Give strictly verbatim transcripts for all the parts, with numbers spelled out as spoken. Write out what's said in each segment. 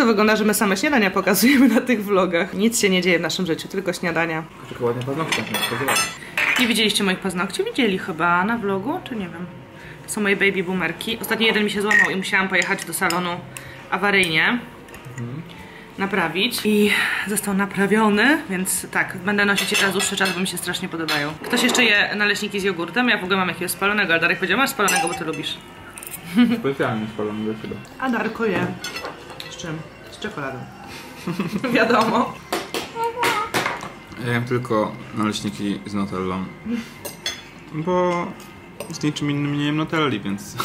to wygląda, że my same śniadania pokazujemy na tych vlogach. Nic się nie dzieje w naszym życiu, tylko śniadania. Tylko ładnie paznokcie. Nie widzieliście moich paznokci? Widzieli chyba na vlogu, czy nie wiem. To są moje baby boomerki. Ostatnio jeden mi się złamał i musiałam pojechać do salonu awaryjnie. Mhm. Naprawić i został naprawiony, więc tak, będę nosić je teraz dłuższy czas, bo mi się strasznie podobają. Ktoś jeszcze je naleśniki z jogurtem, ja w ogóle mam jakiegoś spalonego, ale Darek powiedział, masz spalonego, bo ty lubisz. Specjalnie spalonego chyba. A Darko je. Z czym? Z czekoladą. Wiadomo. Ja jem tylko naleśniki z nutellą, bo z niczym innym nie jem nutelli, więc...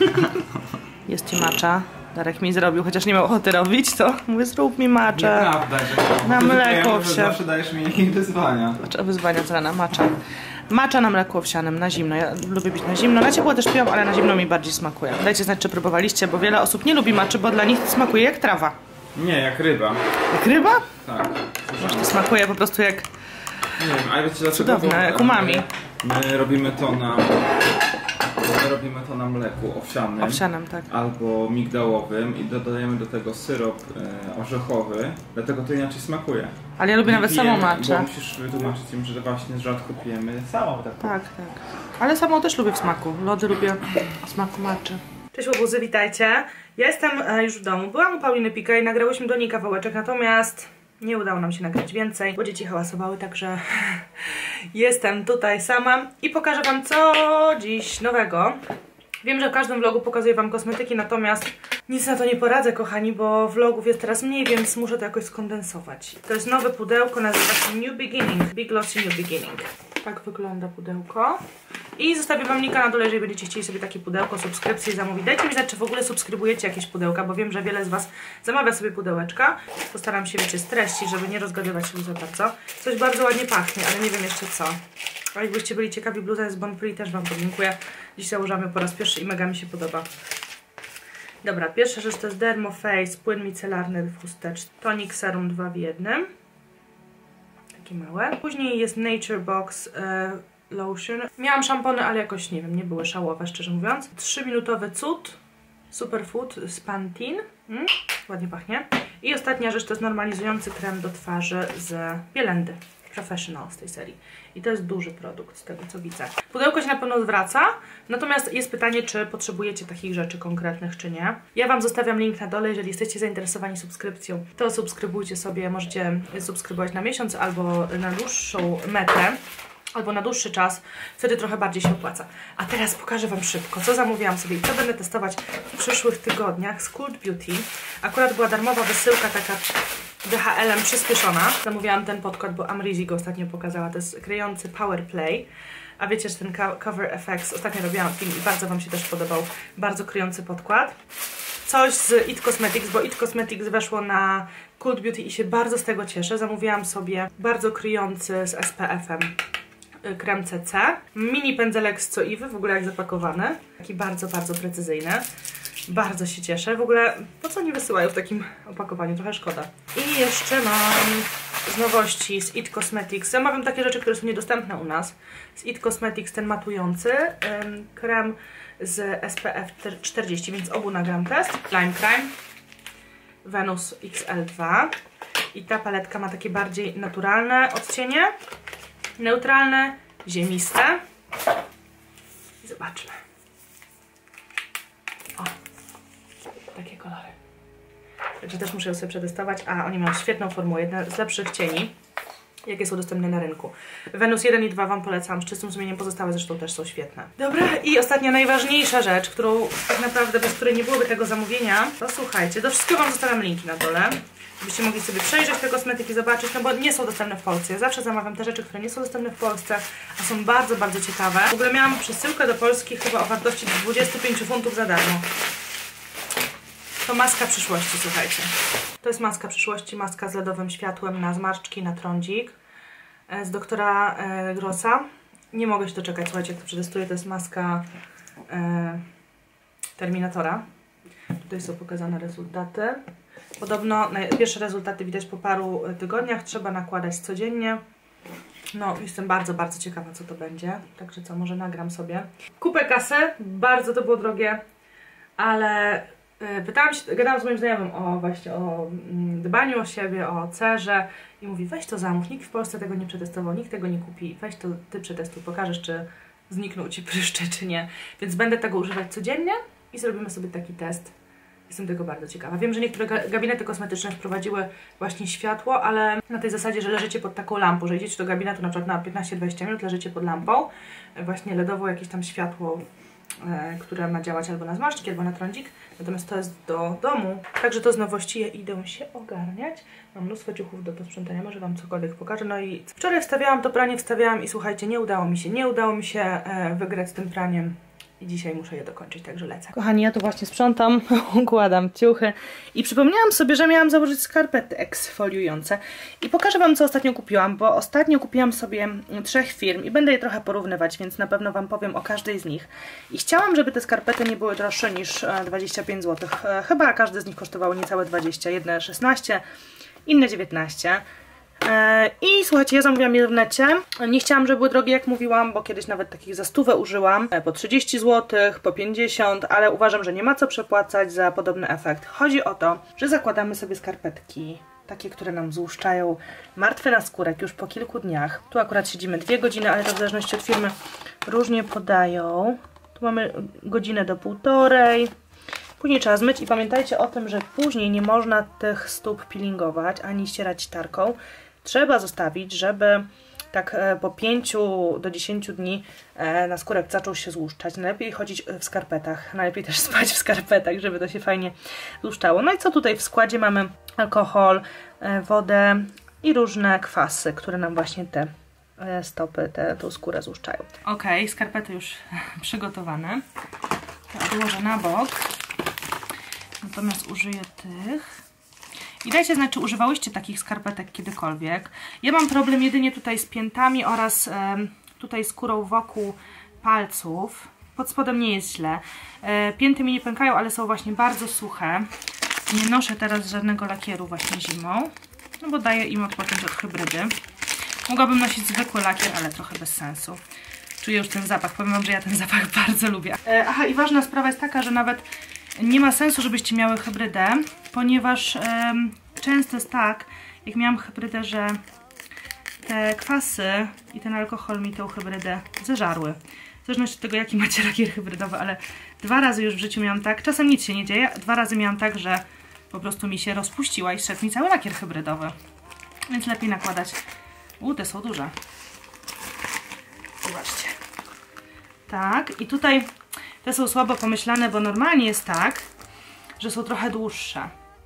Jest ci matcha. Darek mi zrobił, chociaż nie miał ochoty robić, to mówię, zrób mi matcha. Nieprawda, że na mleko owsiane. Zawsze dajesz mi wyzwania. Wyzwania co na matcha. Matcha na mleku owsianym, na zimno. Ja lubię pić na zimno. Na ciepło też piłam, ale na zimno mi bardziej smakuje. Dajcie znać, czy próbowaliście, bo wiele osób nie lubi matchy, bo dla nich smakuje jak trawa. Nie, jak ryba. Jak ryba? Tak. Może to smakuje po prostu jak... Nie wiem, ale wiecie dlaczego? Cudowne, jak umami. My robimy to na... My robimy to na mleku owsianym, owsianym tak. albo migdałowym i dodajemy do tego syrop e, orzechowy, dlatego to inaczej smakuje. Ale ja lubię nie nawet pijemy, samą matchę. Bo musisz wytłumaczyć im, że właśnie rzadko pijemy samą taką. Tak, tak. Ale samą też lubię w smaku. Lody lubię w smaku matchy. Cześć łobuzy, witajcie. Ja jestem e, już w domu. Byłam u Pauliny Pika i nagrałyśmy do niej kawałeczek, natomiast nie udało nam się nagrać więcej, bo dzieci hałasowały, także jestem tutaj sama i pokażę wam, co dziś nowego. Wiem, że w każdym vlogu pokazuję wam kosmetyki, natomiast nic na to nie poradzę, kochani, bo vlogów jest teraz mniej, więc muszę to jakoś skondensować. To jest nowe pudełko, nazywa się New Beginning, Big Glossy New Beginning. Tak wygląda pudełko. I zostawię wam linka na dole, jeżeli będziecie chcieli sobie takie pudełko, subskrypcję zamówić. Dajcie mi znać, czy w ogóle subskrybujecie jakieś pudełka, bo wiem, że wiele z was zamawia sobie pudełeczka. Postaram się, wiecie, streścić, żeby nie rozgadywać się za bardzo. Coś bardzo ładnie pachnie, ale nie wiem jeszcze co. A jakbyście byli ciekawi, bluza jest Bon Prix, też wam podlinkuję. Dziś założyłam ją po raz pierwszy i mega mi się podoba. Dobra, pierwsza rzecz to jest Dermoface, płyn micelarny w chusteczce. Tonic Serum dwa w jednym. Takie małe. Później jest Nature Box e, Lotion. Miałam szampony, ale jakoś, nie wiem, nie były szałowe, szczerze mówiąc. trzyminutowy cud. Superfood z Pantene. Mm, ładnie pachnie. I ostatnia rzecz to jest normalizujący krem do twarzy z Bielendy Professional z tej serii. I to jest duży produkt z tego, co widzę. Pudełko się na pewno zwraca, natomiast jest pytanie, czy potrzebujecie takich rzeczy konkretnych, czy nie. Ja wam zostawiam link na dole, jeżeli jesteście zainteresowani subskrypcją, to subskrybujcie sobie, możecie subskrybować na miesiąc albo na dłuższą metę, albo na dłuższy czas, wtedy trochę bardziej się opłaca. A teraz pokażę wam szybko, co zamówiłam sobie i co będę testować w przyszłych tygodniach z Cult Beauty. Akurat była darmowa wysyłka taka D H L-em przyspieszona. Zamówiłam ten podkład, bo Amrizi go ostatnio pokazała. To jest kryjący Power Play. A wiecie, że ten Cover F X, ostatnio robiłam film i bardzo wam się też podobał. Bardzo kryjący podkład. Coś z It Cosmetics, bo It Cosmetics weszło na Cult Beauty i się bardzo z tego cieszę. Zamówiłam sobie bardzo kryjący z S P F-em krem C C. Mini pędzelek z Coiwy, w ogóle jak zapakowany. Taki bardzo, bardzo precyzyjny. Bardzo się cieszę. W ogóle po co nie wysyłają w takim opakowaniu? Trochę szkoda. I jeszcze mam z nowości z It Cosmetics. Zamawiam takie rzeczy, które są niedostępne u nas. Z It Cosmetics ten matujący ym, krem z S P F czterdzieści, więc obu nagram test. Lime Crime Venus X L dwa. I ta paletka ma takie bardziej naturalne odcienie. Neutralne, ziemiste. I zobaczmy. O, takie kolory. Także też muszę ją sobie przetestować. A, oni mają świetną formułę, jedna z lepszych cieni, jakie są dostępne na rynku. Venus jeden i dwa wam polecam, z czystym sumieniem, pozostałe zresztą też są świetne. Dobra, i ostatnia, najważniejsza rzecz, którą tak naprawdę bez której nie byłoby tego zamówienia, to słuchajcie, do wszystkiego wam zostawiam linki na dole, żebyście mogli sobie przejrzeć te kosmetyki, zobaczyć, no bo nie są dostępne w Polsce. Ja zawsze zamawiam te rzeczy, które nie są dostępne w Polsce, a są bardzo, bardzo ciekawe. W ogóle miałam przesyłkę do Polski chyba o wartości dwudziestu pięciu funtów za darmo. To maska przyszłości, słuchajcie. To jest maska przyszłości, maska z ledowym światłem na zmarszczki, na trądzik z doktora e, Grossa. Nie mogę się doczekać, słuchajcie, jak to przetestuję. To jest maska e, Terminatora. Tutaj są pokazane rezultaty. Podobno pierwsze rezultaty widać po paru tygodniach. Trzeba nakładać codziennie. No, jestem bardzo, bardzo ciekawa, co to będzie. Także co, może nagram sobie. Kupę kasy. Bardzo to było drogie, ale Pytałam się, gadałam z moim znajomym o właśnie o dbaniu o siebie, o cerze i mówi, weź to zamów, nikt w Polsce tego nie przetestował, nikt tego nie kupi, weź to ty przetestuj, pokażesz, czy zniknął ci pryszcze, czy nie. Więc będę tego używać codziennie i zrobimy sobie taki test. Jestem tego bardzo ciekawa. Wiem, że niektóre gabinety kosmetyczne wprowadziły właśnie światło, ale na tej zasadzie, że leżycie pod taką lampą, że idziecie do gabinetu na przykład na piętnaście dwadzieścia minut, leżycie pod lampą, właśnie LEDowo jakieś tam światło, e, które ma działać albo na zmarszczki, albo na trądzik. Natomiast to jest do domu. Także to z nowości, ja idę się ogarniać. Mam mnóstwo ciuchów do posprzątania, może Wam cokolwiek pokażę. No i wczoraj wstawiałam to pranie, wstawiałam i słuchajcie, nie udało mi się, nie udało mi się e, wygrać z tym praniem. I dzisiaj muszę je dokończyć, także lecę. Kochani, ja tu właśnie sprzątam, układam ciuchy i przypomniałam sobie, że miałam założyć skarpety eksfoliujące. I pokażę Wam, co ostatnio kupiłam, bo ostatnio kupiłam sobie trzech firm i będę je trochę porównywać, więc na pewno Wam powiem o każdej z nich. I chciałam, żeby te skarpety nie były droższe niż dwadzieścia pięć złotych. Chyba każdy z nich kosztowało niecałe dwadzieścia, jedne szesnaście, inne dziewiętnaście. I słuchajcie, ja zamówiłam je w necie. Nie chciałam, żeby były drogie, jak mówiłam, bo kiedyś nawet takich za stówę użyłam. Po trzydzieści złotych, po pięćdziesiąt, ale uważam, że nie ma co przepłacać za podobny efekt. Chodzi o to, że zakładamy sobie skarpetki, takie, które nam złuszczają martwy naskórek już po kilku dniach. Tu akurat siedzimy dwie godziny, ale to w zależności od firmy różnie podają. Tu mamy godzinę do półtorej. Później trzeba zmyć i pamiętajcie o tym, że później nie można tych stóp peelingować ani ścierać tarką. Trzeba zostawić, żeby tak po pięciu do dziesięciu dni naskórek zaczął się złuszczać. Najlepiej chodzić w skarpetach, najlepiej też spać w skarpetach, żeby to się fajnie złuszczało. No i co tutaj w składzie? Mamy alkohol, wodę i różne kwasy, które nam właśnie te stopy, tę tą skórę złuszczają. Ok, skarpety już przygotowane. To odłożę na bok. Natomiast użyję tych. I dajcie znać, czy używałyście takich skarpetek kiedykolwiek. Ja mam problem jedynie tutaj z piętami oraz e, tutaj skórą wokół palców. Pod spodem nie jest źle. E, pięty mi nie pękają, ale są właśnie bardzo suche. Nie noszę teraz żadnego lakieru właśnie zimą, no bo daję im odpocząć od hybrydy. Mogłabym nosić zwykły lakier, ale trochę bez sensu. Czuję już ten zapach. Powiem Wam, że ja ten zapach bardzo lubię. E, aha, i ważna sprawa jest taka, że nawet nie ma sensu, żebyście miały hybrydę, ponieważ ym, często jest tak, jak miałam hybrydę, że te kwasy i ten alkohol mi tą hybrydę zeżarły. W zależności od tego, jaki macie lakier hybrydowy, ale dwa razy już w życiu miałam tak, czasem nic się nie dzieje, dwa razy miałam tak, że po prostu mi się rozpuściła i zszedł mi cały lakier hybrydowy. Więc lepiej nakładać. U, te są duże. Zobaczcie. Tak, i tutaj te są słabo pomyślane, bo normalnie jest tak, że są trochę dłuższe.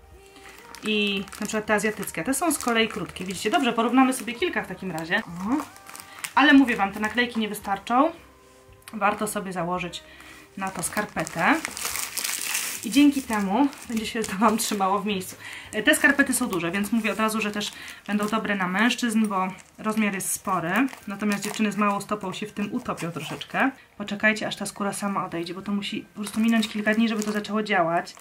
I na przykład te azjatyckie, te są z kolei krótkie. Widzicie? Dobrze, porównamy sobie kilka w takim razie. O. Ale mówię Wam, te naklejki nie wystarczą. Warto sobie założyć na to skarpetę. I dzięki temu będzie się to Wam trzymało w miejscu. Te skarpety są duże, więc mówię od razu, że też będą dobre na mężczyzn, bo rozmiar jest spory. Natomiast dziewczyny z małą stopą się w tym utopią troszeczkę. Poczekajcie, aż ta skóra sama odejdzie, bo to musi po prostu minąć kilka dni, żeby to zaczęło działać.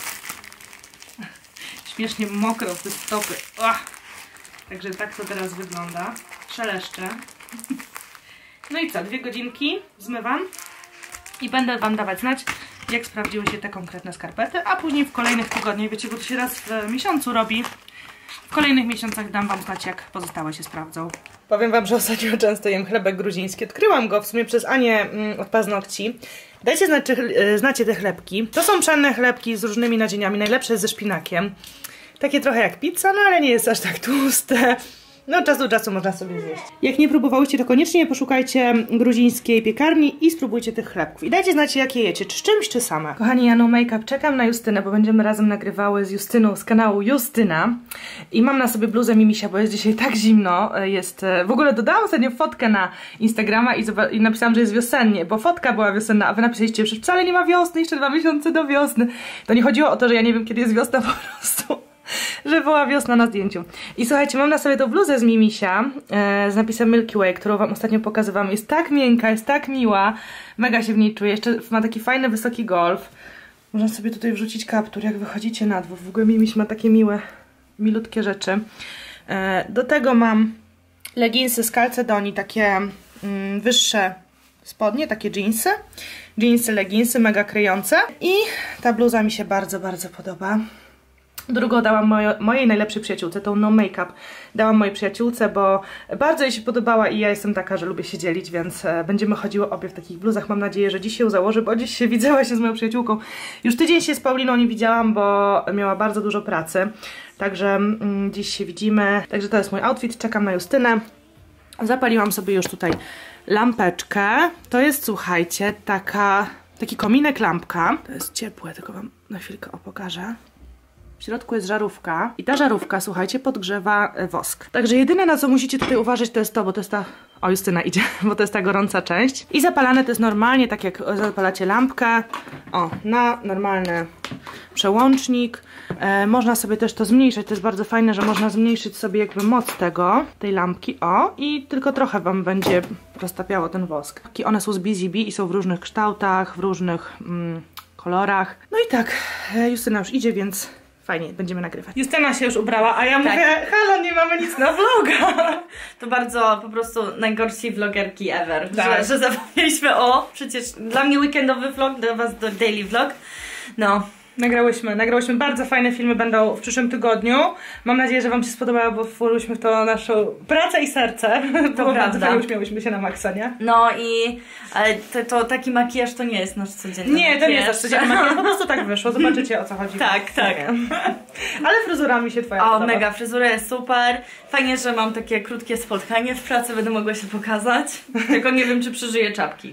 Śmiesznie mokro w te stopy. Ach. Także tak to teraz wygląda. Szeleszczę. No i co? Dwie godzinki zmywam i będę Wam dawać znać, jak sprawdziły się te konkretne skarpety, a później w kolejnych tygodniach, wiecie, bo to się raz w miesiącu robi, w kolejnych miesiącach dam Wam znać, jak pozostałe się sprawdzą. Powiem Wam, że ostatnio często jem chlebek gruziński. Odkryłam go w sumie przez Anię mm, od paznokci. Dajcie znać, czy yy, znacie te chlebki. To są pszenne chlebki z różnymi nadzieniami, najlepsze jest ze szpinakiem. Takie trochę jak pizza, no ale nie jest aż tak tłuste. No od czasu do czasu można sobie zjeść. Jak nie próbowałyście, to koniecznie poszukajcie gruzińskiej piekarni i spróbujcie tych chlebków. I dajcie znać, jakie jecie, czy z czymś, czy same. Kochani, ja no make-up, czekam na Justynę, bo będziemy razem nagrywały z Justyną z kanału Justyna. I mam na sobie bluzę Mimisia, bo jest dzisiaj tak zimno. Jest, w ogóle dodałam ostatnio fotkę na Instagrama i, i napisałam, że jest wiosennie, bo fotka była wiosenna, a wy napisaliście, że wcale nie ma wiosny, jeszcze dwa miesiące do wiosny. To nie chodziło o to, że ja nie wiem, kiedy jest wiosna, po prostu że była wiosna na zdjęciu. I słuchajcie, mam na sobie tą bluzę z Mimisia e, z napisem Milky Way, którą Wam ostatnio pokazywałam. Jest tak miękka, jest tak miła. Mega się w niej czuję. Jeszcze ma taki fajny, wysoki golf. Można sobie tutaj wrzucić kaptur, jak wychodzicie na dwór. W ogóle Mimiś ma takie miłe, milutkie rzeczy. E, do tego mam leginsy z Calcedonii, takie mm, wyższe spodnie, takie jeansy. Jeansy, leginsy, mega kryjące. I ta bluza mi się bardzo, bardzo podoba. Drugą dałam mojo, mojej najlepszej przyjaciółce, tą No Make Up. Dałam mojej przyjaciółce, bo bardzo jej się podobała i ja jestem taka, że lubię się dzielić, więc będziemy chodziły obie w takich bluzach. Mam nadzieję, że dziś się założę, bo dziś się widziała się z moją przyjaciółką. Już tydzień się z Pauliną nie widziałam, bo miała bardzo dużo pracy. Także mm, dziś się widzimy. Także to jest mój outfit. Czekam na Justynę. Zapaliłam sobie już tutaj lampeczkę. To jest, słuchajcie, taka, taki kominek lampka. To jest ciepłe, tylko wam na chwilkę opokażę. W środku jest żarówka i ta żarówka, słuchajcie, podgrzewa wosk. Także jedyne, na co musicie tutaj uważać, to jest to, bo to jest ta... O, Justyna idzie, bo to jest ta gorąca część. I zapalane to jest normalnie, tak jak zapalacie lampkę. O, na normalny przełącznik. E, można sobie też to zmniejszyć, to jest bardzo fajne, że można zmniejszyć sobie jakby moc tego, tej lampki. O, i tylko trochę wam będzie roztapiało ten wosk. One są z Busy Bee i są w różnych kształtach, w różnych mm, kolorach. No i tak, Justyna już idzie, więc... Fajnie, będziemy nagrywać. Justyna się już ubrała, a ja tak. mówię, halo, nie mamy nic na vloga. To bardzo po prostu najgorsi vlogerki ever, tak. że, że zapomnieliśmy o, przecież dla mnie weekendowy vlog, dla was do daily vlog. No. Nagrałyśmy, nagrałyśmy bardzo fajne filmy, będą w przyszłym tygodniu. Mam nadzieję, że wam się spodobało, bo włożyłyśmy w to naszą pracę i serce. To bo prawda. Bardzo uśmiałyśmy się na maksa, nie? No i ale to, to taki makijaż to nie jest nasz codzienny Nie, makijaż. to nie jest nasz codzienny makijaż, po prostu tak wyszło, zobaczycie o co chodzi. Tak, tak. Ale fryzura mi się twoja O, podoba. mega, fryzura jest super. Fajnie, że mam takie krótkie spotkanie w pracy, będę mogła się pokazać. Tylko nie wiem, czy przeżyję czapki.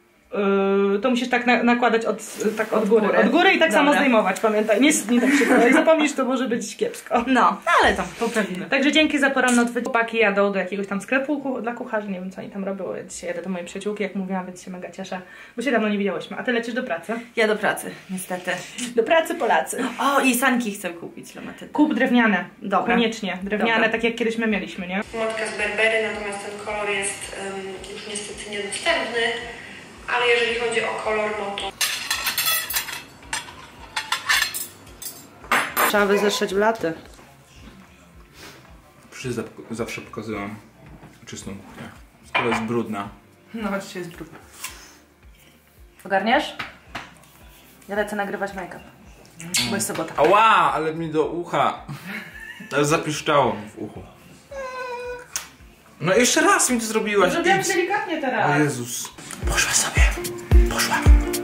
Yy, to musisz tak na, nakładać od, tak od góry. Od góry i tak Dobra. samo zdejmować, pamiętaj. Nie, nie tak szybko. Jak zapomnisz, to może być kiepsko. No, ale tam poprawimy. Także dzięki za poranny odwyk. Chłopaki jadą do jakiegoś tam sklepu ku, dla kucharzy. Nie wiem, co oni tam robią. Dzisiaj jadę do mojej przyjaciółki, jak mówiłam, więc się mega cieszę. Bo się dawno nie widziałyśmy. A ty lecisz do pracy? Ja do pracy, niestety. Do pracy Polacy. O, i sanki chcę kupić. Lematyty. Kup drewniane. Dobra. Koniecznie. Drewniane, Dobra. tak jak kiedyś my mieliśmy, nie? Motka z Berbery, natomiast ten kolor jest um, już niestety niedostępny. Ale jeżeli chodzi o kolor, no to... Trzeba wyzeszeć w laty. Przy zawsze pokazują czystą kuchnię. Skoro jest brudna. No, choć się jest brudna. Ogarniesz? Ja lecę nagrywać make-up. Mm. Bo jest sobota. Ała, ale mi do ucha. Ale zapiszczało mi w uchu. No jeszcze raz mi to zrobiłaś. Zrobiłam delikatnie teraz. O Jezus. Poszła sobie. Poszła.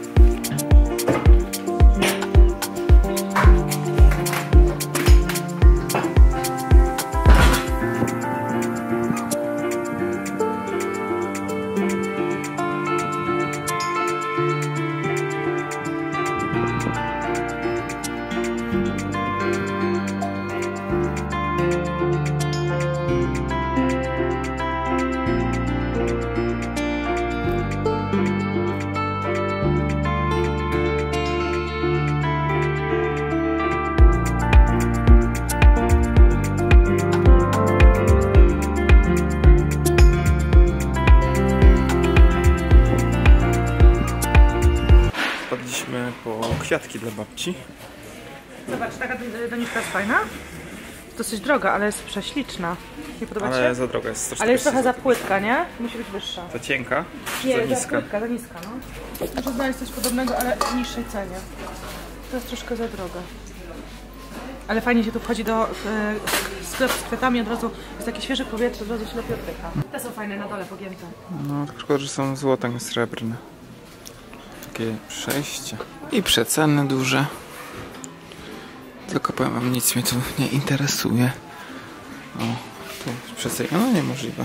Po kwiatki dla babci. Zobacz, taka doniczka jest fajna. Dosyć droga, ale jest prześliczna. Nie podoba ci się? Ale za droga jest sto czterdzieści. Ale jest trochę za płytka, nie? Musi być wyższa. Za cienka? Nie, za za niska? płytka, za niska, no. Muszę znaleźć coś podobnego, ale w niższej cenie. To jest troszkę za droga. Ale fajnie się tu wchodzi do e, sklepu z kwiatami, od razu jest takie świeże powietrze, od razu się lepiej oddycha. Te są fajne na dole pogięte. No, tylko szkoda, że są złote, nie srebrne. Takie przejście. I przeceny duże. Tylko powiem wam, nic mnie tu nie interesuje. O, tu przeceny, no niemożliwe.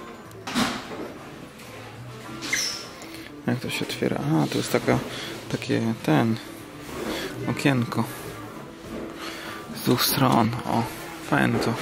Jak to się otwiera? A, to jest taka, takie, ten, okienko. Z dwóch stron, o, fajne to.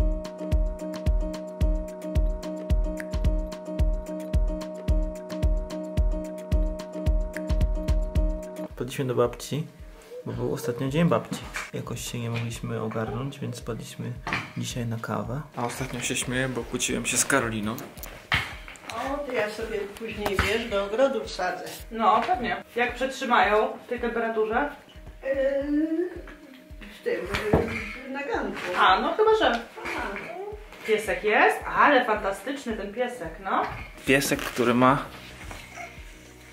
Wpadliśmy do babci, bo był ostatnio dzień babci. Jakoś się nie mogliśmy ogarnąć, więc spadliśmy dzisiaj na kawę. A ostatnio się śmieję, bo kłóciłem się z Karoliną. O, to ja sobie później, wiesz, do ogrodu wsadzę. No, pewnie. Jak przetrzymają w tej temperaturze? Yy, w tym, yy, na ganku. A, no chyba, że... Piesek jest, ale fantastyczny ten piesek, no. Piesek, który ma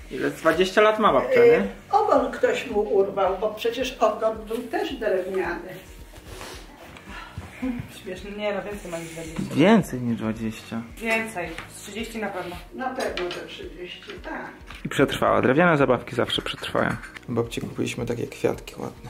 Ile? dwadzieścia lat ma babcia, nie? Y, ogon ktoś mu urwał, bo przecież ogon był też drewniany. Śmieszne, nie no więcej ma niż dwadzieścia. Więcej niż dwadzieścia. Więcej, z trzydzieści na pewno. Na pewno te trzydzieści, tak. I przetrwała. Drewniane zabawki zawsze przetrwają. Babci kupiliśmy takie kwiatki ładne.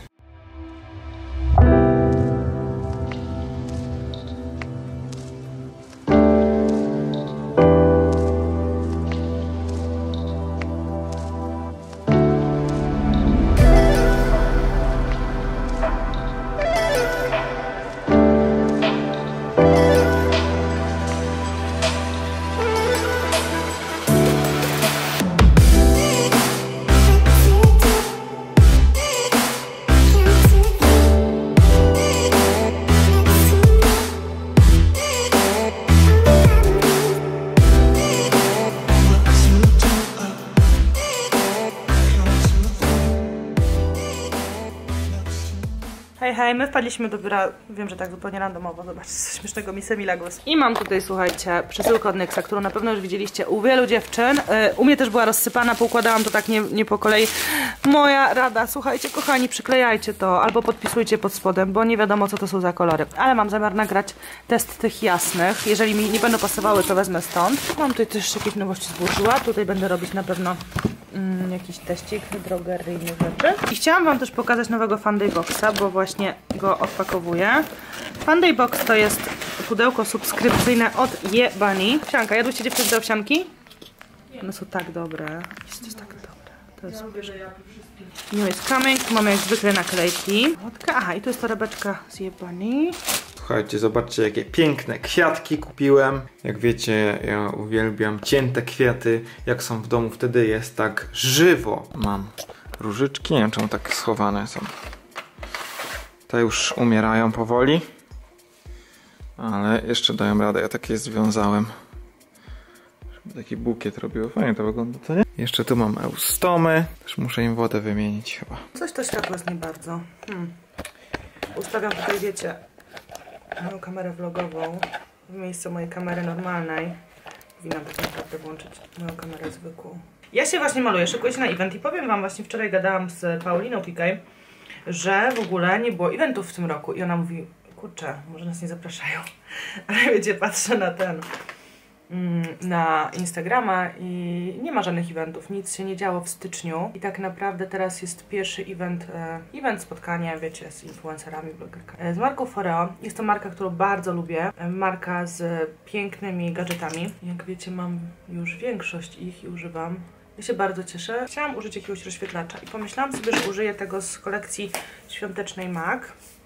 Hej, hej, my wpadliśmy do biura, wiem, że tak zupełnie randomowo, zobaczcie, co śmiesznego mi Semila głos. I mam tutaj, słuchajcie, przesyłkę od Nyxa, którą na pewno już widzieliście u wielu dziewczyn. U mnie też była rozsypana, poukładałam to tak nie, nie po kolei. Moja rada, słuchajcie, kochani, przyklejajcie to albo podpisujcie pod spodem, bo nie wiadomo, co to są za kolory. Ale mam zamiar nagrać test tych jasnych. Jeżeli mi nie będą pasowały, to wezmę stąd. Mam tutaj też jakieś nowości złożyła. Tutaj będę robić na pewno mm, jakiś teścik drogeryjnych rzeczy. I chciałam wam też pokazać nowego Funday Boxa, bo właśnie go odpakowuję. Funday Box to jest pudełko subskrypcyjne od Ye Bunny. Owsianka, jadłyście dziewczyny te owsianki? One są tak dobre. Jest to tak dobre. To jest New is coming. Tu mamy jak zwykle naklejki. Aha, i tu jest torebeczka z Ye Bunny. Słuchajcie, zobaczcie, jakie piękne kwiatki kupiłem. Jak wiecie, ja uwielbiam cięte kwiaty. Jak są w domu, wtedy jest tak żywo. Mam różyczki, nie wiem czemu tak schowane są. Te już umierają powoli. Ale jeszcze dają radę, ja takie związałem. Żeby taki bukiet robiło. Fajnie to wygląda, co nie? Jeszcze tu mam eustomy. Też muszę im wodę wymienić chyba. Coś to światło jest nie bardzo. Hmm. Ustawiam tutaj, wiecie, moją kamerę vlogową w miejscu mojej kamery normalnej. Powinnam tak naprawdę włączyć moją kamerę zwykłą. Ja się właśnie maluję, szykuję się na event i powiem wam, właśnie wczoraj gadałam z Pauliną Pikaj, że w ogóle nie było eventów w tym roku i ona mówi, kurczę, może nas nie zapraszają, ale wiecie, patrzę na ten, na Instagrama i nie ma żadnych eventów, nic się nie działo w styczniu i tak naprawdę teraz jest pierwszy event, e, event spotkania, wiecie, z influencerami, blogerkami, z marką Foreo. Jest to marka, którą bardzo lubię, marka z pięknymi gadżetami. Jak wiecie, mam już większość ich i używam. Ja się bardzo cieszę. Chciałam użyć jakiegoś rozświetlacza i pomyślałam sobie, że użyję tego z kolekcji świątecznej MAC.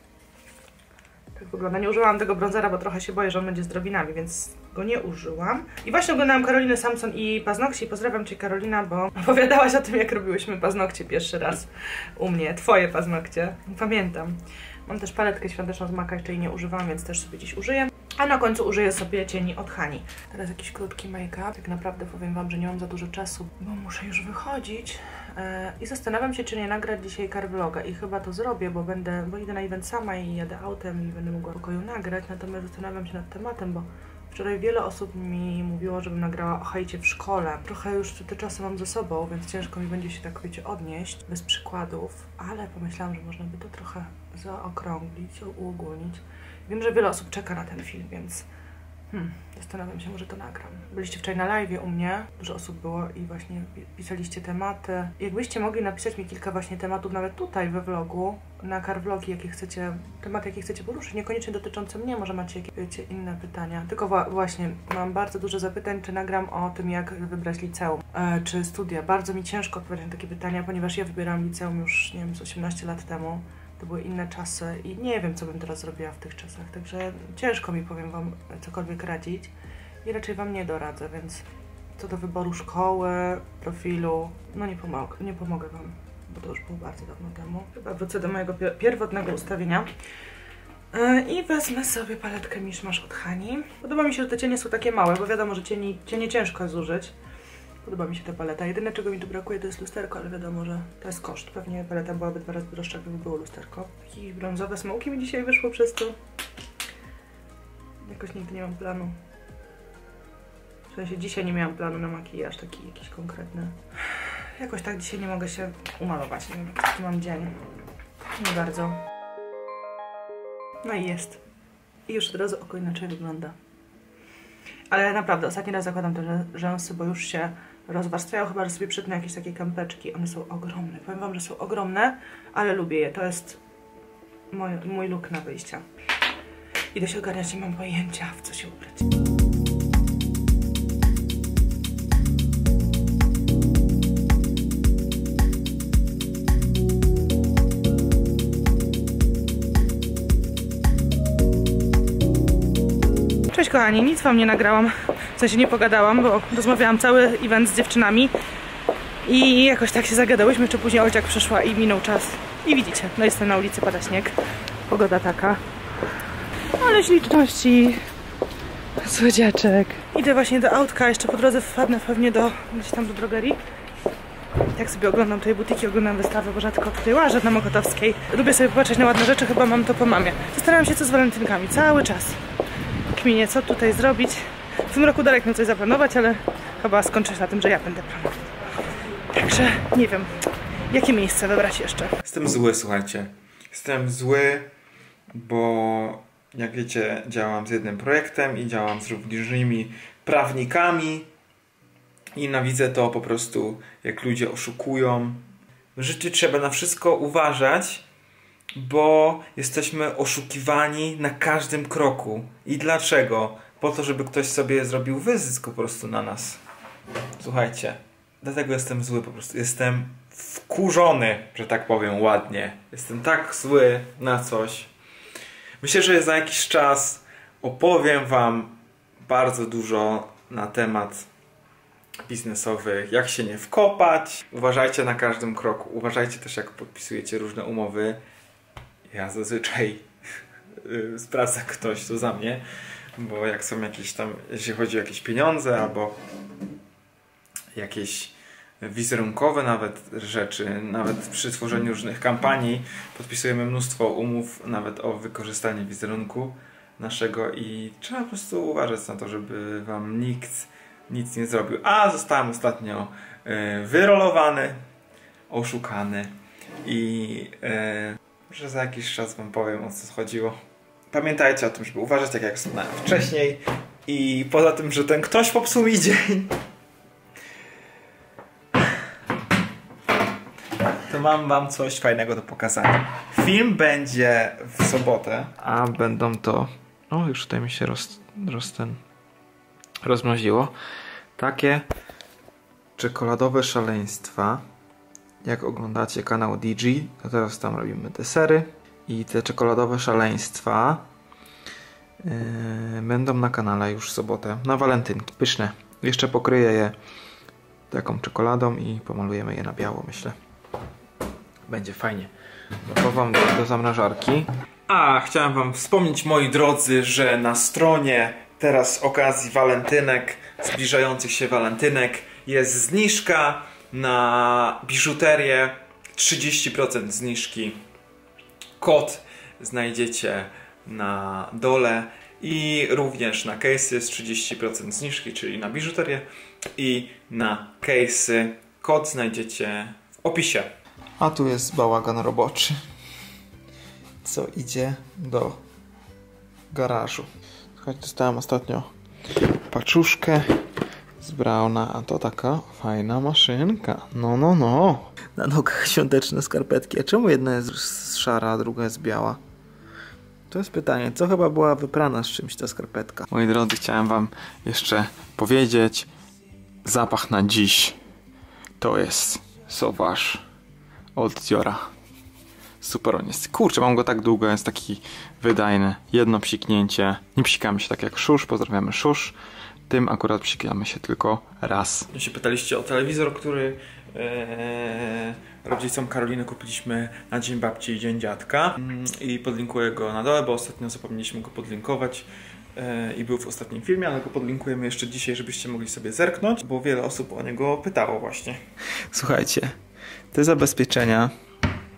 Tak wygląda. Nie użyłam tego bronzera, bo trochę się boję, że on będzie z drobinami, więc go nie użyłam. I właśnie oglądałam Karolinę Samson i paznokcie. Pozdrawiam Cię, Karolina, bo opowiadałaś o tym, jak robiłyśmy paznokcie pierwszy raz u mnie. Twoje paznokcie. Pamiętam. Mam też paletkę świąteczną z MACa, jeszcze jej nie używam, więc też sobie dziś użyję. A na końcu użyję sobie cieni od Hani. Teraz jakiś krótki make-up. Tak naprawdę powiem wam, że nie mam za dużo czasu, bo muszę już wychodzić. Yy, I zastanawiam się, czy nie nagrać dzisiaj car vloga. I chyba to zrobię, bo będę, bo idę na event sama i jadę autem i będę mogła w pokoju nagrać. Natomiast zastanawiam się nad tematem, bo wczoraj wiele osób mi mówiło, żebym nagrała o hejcie w szkole. Trochę już te czasy mam ze sobą, więc ciężko mi będzie się tak, wiecie, odnieść bez przykładów. Ale pomyślałam, że można by to trochę zaokrąglić, uogólnić. Wiem, że wiele osób czeka na ten film, więc hmm, zastanawiam się, może to nagram. Byliście wczoraj na live u mnie, dużo osób było i właśnie pisaliście tematy. Jakbyście mogli napisać mi kilka właśnie tematów, nawet tutaj we vlogu, na car vlogi, jakie chcecie, tematy, jakie chcecie poruszyć, niekoniecznie dotyczące mnie, może macie jakieś, wiecie, inne pytania. Tylko właśnie, mam bardzo dużo zapytań, czy nagram o tym, jak wybrać liceum, e, czy studia. Bardzo mi ciężko odpowiedzieć na takie pytania, ponieważ ja wybieram liceum już, nie wiem, z osiemnaście lat temu. To były inne czasy i nie wiem, co bym teraz zrobiła w tych czasach, także ciężko mi, powiem wam, cokolwiek radzić i raczej wam nie doradzę, więc co do wyboru szkoły, profilu, no nie pomogę, nie pomogę wam, bo to już było bardzo dawno temu. Chyba wrócę do mojego pierwotnego ustawienia yy, i wezmę sobie paletkę Mishmash od Hani. Podoba mi się, że te cienie są takie małe, bo wiadomo, że cieni, cienie ciężko jest zużyć. Podoba mi się ta paleta. Jedyne, czego mi tu brakuje, to jest lusterko, ale wiadomo, że to jest koszt. Pewnie paleta byłaby dwa razy droższa, gdyby było lusterko. Jakieś brązowe smoki mi dzisiaj wyszło przez to. Jakoś nigdy nie mam planu. W sensie dzisiaj nie miałam planu na makijaż taki jakiś konkretny. jakoś tak dzisiaj nie mogę się umalować. Nie wiem, jaki mam dzień. Nie bardzo. No i jest. I już od razu oko inaczej wygląda. Ale naprawdę, ostatni raz zakładam te rzęsy, bo już się rozwarstwiają. Chyba, że sobie przytnę jakieś takie kępeczki. One są ogromne. Powiem wam, że są ogromne, ale lubię je. To jest mój, mój look na wyjście. Idę się ogarniać, nie mam pojęcia, w co się ubrać. Cześć kochani, nic wam nie nagrałam, w sensie nie pogadałam, bo rozmawiałam cały event z dziewczynami i jakoś tak się zagadałyśmy, czy później Olciak przyszła i minął czas. I widzicie, no jestem na ulicy, pada śnieg, pogoda taka, ale śliczności, słodziaczek. Idę właśnie do autka, jeszcze po drodze wpadnę pewnie do, gdzieś tam do drogerii. Jak sobie oglądam tutaj butiki, oglądam wystawę, bo rzadko tutaj łażę na Mokotowskiej. Lubię sobie popatrzeć na ładne rzeczy, chyba mam to po mamie. Zastanawiam się, co z walentynkami, cały czas. Kminie, co tutaj zrobić. W tym roku Darek miał coś zaplanować, ale chyba skończę się na tym, że ja będę planować. Także nie wiem, jakie miejsce wybrać jeszcze. Jestem zły, słuchajcie. Jestem zły, bo jak wiecie, działam z jednym projektem i działam z różnymi prawnikami i nienawidzę to po prostu, jak ludzie oszukują. W życiu trzeba na wszystko uważać, bo jesteśmy oszukiwani na każdym kroku. I dlaczego? Po to, żeby ktoś sobie zrobił wyzysk po prostu na nas. Słuchajcie, dlatego jestem zły po prostu. Jestem wkurzony, że tak powiem ładnie. Jestem tak zły na coś. Myślę, że za jakiś czas opowiem wam bardzo dużo na temat biznesowych, jak się nie wkopać. Uważajcie na każdym kroku. Uważajcie też, jak podpisujecie różne umowy. Ja zazwyczaj sprawdzę ktoś to za mnie, bo jak są jakieś tam, jeśli chodzi o jakieś pieniądze albo jakieś wizerunkowe nawet rzeczy, nawet przy tworzeniu różnych kampanii podpisujemy mnóstwo umów nawet o wykorzystanie wizerunku naszego i trzeba po prostu uważać na to, żeby wam nikt nic nie zrobił. A zostałem ostatnio y, wyrolowany, oszukany i y, że za jakiś czas wam powiem, o co chodziło. Pamiętajcie o tym, żeby uważać, tak jak wspomniałem wcześniej. I poza tym, że ten ktoś popsuł mi dzień, to mam wam coś fajnego do pokazania. Film będzie w sobotę, a będą to... O, już tutaj mi się roz, roz ten, rozmroziło. Takie czekoladowe szaleństwa. Jak oglądacie kanał D G, to teraz tam robimy desery. I te czekoladowe szaleństwa yy, będą na kanale już w sobotę, na walentynki. Pyszne. Jeszcze pokryję je taką czekoladą i pomalujemy je na biało, myślę. Będzie fajnie. Chowam do, do zamrażarki. A, chciałem wam wspomnieć, moi drodzy, że na stronie teraz z okazji walentynek, zbliżających się walentynek, jest zniżka na biżuterię, trzydzieści procent zniżki. Kod znajdziecie na dole i również na case'y jest trzydzieści procent zniżki, czyli na biżuterię i na case'y. Kod znajdziecie w opisie. A tu jest bałagan roboczy, co idzie do garażu. Słuchajcie, dostałem ostatnio paczuszkę z Brauna, a to taka fajna maszynka. No, no, no. Na nogach świąteczne skarpetki. A czemu jedna jest szara, a druga jest biała? To jest pytanie. Co chyba była wyprana z czymś ta skarpetka? Moi drodzy, chciałem wam jeszcze powiedzieć. Zapach na dziś to jest Sauvage od Diora. Super on jest. Kurczę, mam go tak długo, jest taki wydajny. Jedno psiknięcie. Nie psikamy się tak jak Szusz. Pozdrawiamy Szusz. Tym akurat psikamy się tylko raz. Się pytaliście o telewizor, który ee, rodzicom Karoliny kupiliśmy na Dzień Babci i Dzień Dziadka. I podlinkuję go na dole, bo ostatnio zapomnieliśmy go podlinkować. I był w ostatnim filmie, ale go podlinkujemy jeszcze dzisiaj, żebyście mogli sobie zerknąć, bo wiele osób o niego pytało właśnie. Słuchajcie, te zabezpieczenia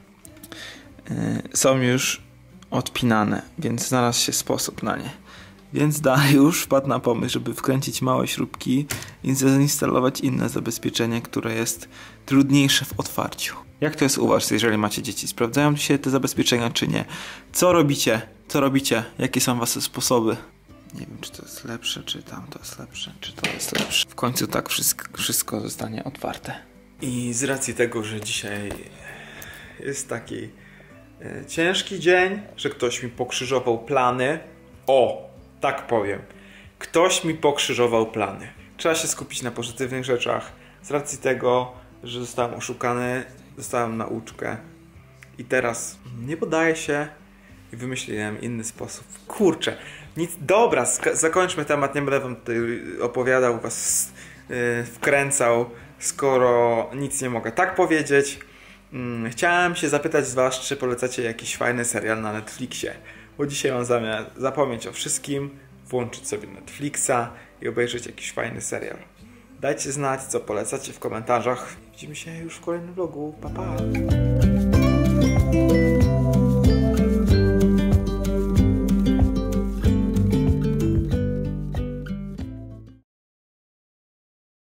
y, są już odpinane, więc znalazł się sposób na nie. Więc Dariusz wpadł na pomysł, żeby wkręcić małe śrubki i zainstalować inne zabezpieczenie, które jest trudniejsze w otwarciu. Jak to jest u was, jeżeli macie dzieci? Sprawdzają się te zabezpieczenia, czy nie? Co robicie? Co robicie? Jakie są wasze sposoby? Nie wiem, czy to jest lepsze, czy tam to jest lepsze, czy to jest lepsze. W końcu tak wszystko, wszystko zostanie otwarte. I z racji tego, że dzisiaj jest taki e, ciężki dzień, że ktoś mi pokrzyżował plany. O, tak powiem. Ktoś mi pokrzyżował plany. Trzeba się skupić na pozytywnych rzeczach. Z racji tego, że zostałem oszukany, dostałem nauczkę. I teraz nie podaję się i wymyśliłem inny sposób. Kurczę, nic. Dobra, zakończmy temat, nie będę wam tutaj opowiadał, was yy, wkręcał, skoro nic nie mogę tak powiedzieć. Yy, chciałem się zapytać z was, czy polecacie jakiś fajny serial na Netflixie. Bo dzisiaj mam zamiar zapomnieć o wszystkim, włączyć sobie Netflixa i obejrzeć jakiś fajny serial. Dajcie znać, co polecacie w komentarzach. Widzimy się już w kolejnym vlogu. Pa, pa!